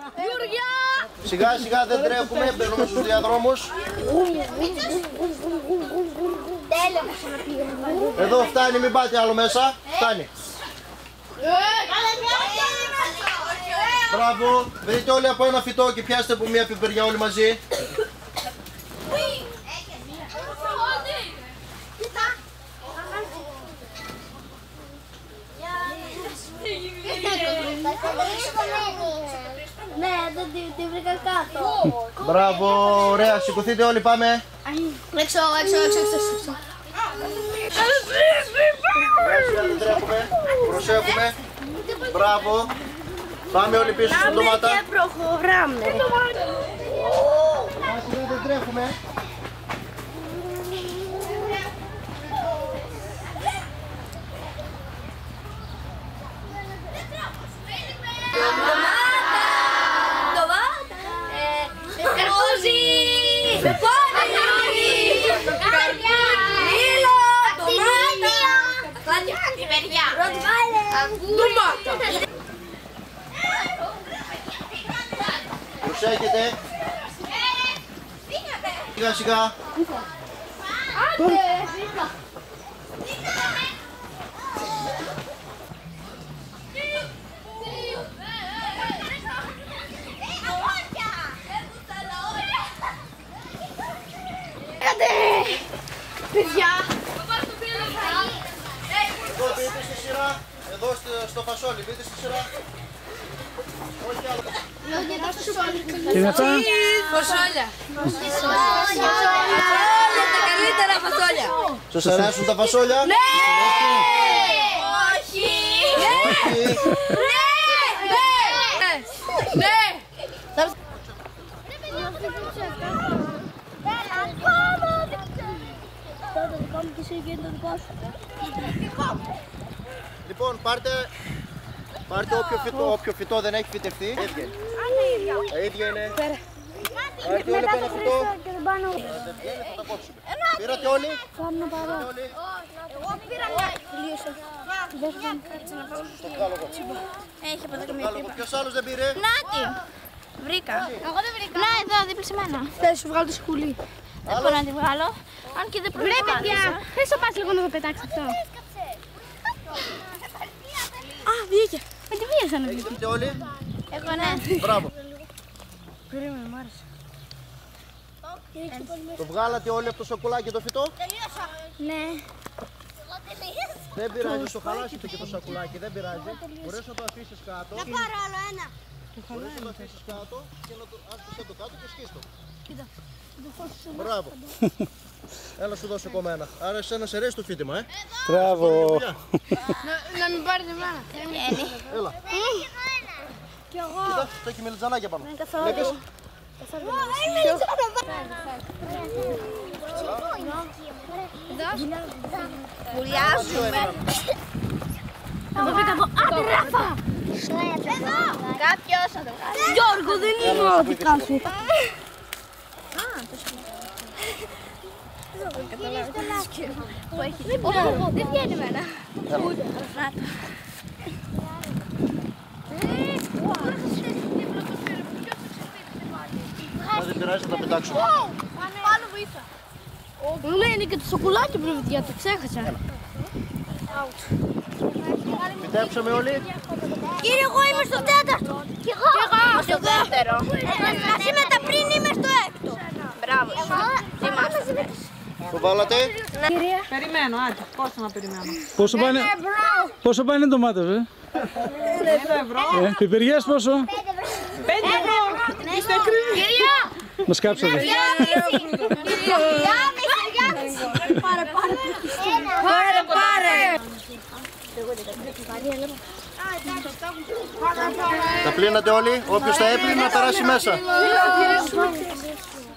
Γιούργια! Σιγά σιγά δεν τρέχουμε, μπαίνουμε στους διαδρόμους. Εδώ φτάνει, μην πάτε άλλο μέσα. Φτάνει. Μπράβο, βρείτε όλοι από ένα φυτό και πιάστε από μία πιπεριά όλοι μαζί. Ναι, δεν τη βρήκα κάτω. Μπράβο, ωραία, σηκωθείτε όλοι, πάμε. Έξω. Δεν τρέχουμε, προσέχουμε. Μπράβο. Πάμε όλοι πίσω στην ντομάτα. Και προχωράμε. Δεν τρέχουμε. Προσέχετε. Σιγά σιγά. Παιδιά! Εδώ μπείτε στη σειρά. Εδώ στο φασόλι, μπείτε στη σειρά. Όχι άλλο. Τι είναι αυτά? Φασόλια! Τα καλύτερα φασόλια! Σας αρέσουν τα φασόλια? Ναι! Όχι! Όχι! Ναι! Λοιπόν, πάρτε όποιο φυτό δεν έχει φυτευτεί. Τα ίδια είναι. Πάρτε όλοι από ένα φυτό. Δεν βγαίνει, θα τα κόψουμε. Πήρατε όλοι? Εγώ πήρα μια. Το βγάλω εγώ. Έχει από εδώ Βγάλω εγώ. Ποιος άλλος δεν πήρε? Νάτι! Βρήκα. Εγώ δεν βρήκα. Να, εδώ, δίπλα σε μένα. Θα σου βγάλω το σκουλί. Δεν μπορώ να τη βγάλω. Αν και δεν Βρε παιδιά, προσπάθησα. θες να πας λίγο να το πετάξεις αυτό. Α, βγήκε. Με τη βίασα να βγήκε. Έχετε όλοι? Εγώ ναι. Μπράβο. Περίμενε, μ' άρεσε. Το βγάλατε όλοι από το σακουλάκι το φυτό? Τελείωσα. Ναι. Δεν πειράζει, στο χαλάσετε και το σακουλάκι, δεν πειράζει. Μπορείς να το αφήσεις κάτω. Να πάρω άλλο ένα. Μπορείς να το αφήσεις κάτω και να το άφησες το κάτω και σκίστο. Μπράβο. Έλα σου δώσω ακόμα ένα. Άρα εσένα σε αρέσει το φίτιμα, Μπράβο. Να μην πάρετε εμένα. Έλα. Κι εγώ. Κοίτα, θα έχει μελιτζανάκια πάνω. Καθόλου. Βλέπεις? Βουλιάζουμε. Εγώ βρήκα εδώ. Άντε Ράφα. Εδώ. Κάποιος θα το βγάλει. Γιώργο, δεν είναι όλα δικά σου. Δεν βγαίνει εμένα. Δεν πειράζει, θα τα πετάξουμε. Πάνω βοήθεια. Ναι, είναι και το σοκολάκι παιδιά, το ξέχασα. Φυτέψαμε όλοι. Κύριε, εγώ είμαι στο τέταρτο. Κι εγώ. Είμαι στο δεύτερο. Μαζί με τα πριν είμαι στο έκτο. Μπράβο. Το βάλατε. Περιμένω, άντε, πόσο να περιμένω. Πόσο πάνε οι ντομάτες, 5 ευρώ. πιπεριές πόσο? 5 ευρώ. Είστε κρύοι. Κυρία. Μας κάψατε. Πάρε. Τα πλύνατε όλοι. Όποιος τα έπλυνε να περάσει μέσα.